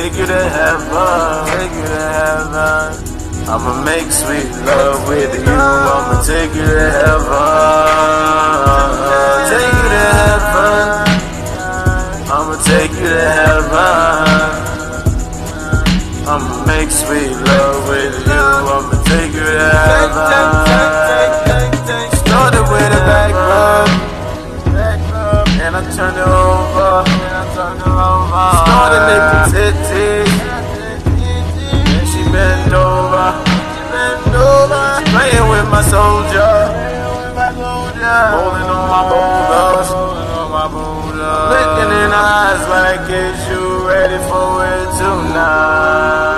take you to heaven, take you to heaven. I'ma make sweet love with you, I'ma take you to heaven, take you to heaven. I'ma take you to heaven. I'ma make sweet love with you, I'ma take you to heaven. Started with a back rub, and I turned it over. Started licking titties, and she bent over. She playing with my soldier, holding on my boulders, looking in her eyes like, is you ready for it tonight?